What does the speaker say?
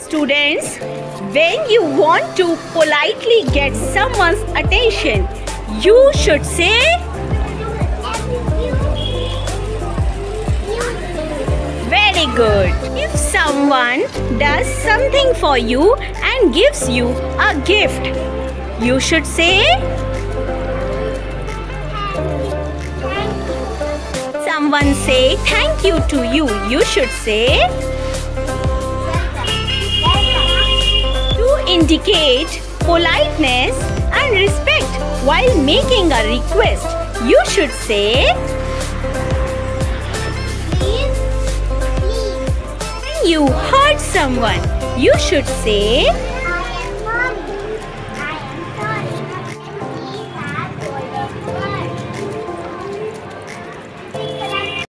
Students, when you want to politely get someone's attention, you should say very good. If someone does something for you and gives you a gift, you should say someone say thank you to you, you should say to indicate politeness and respect while making a request, you should say when you hurt someone, you should say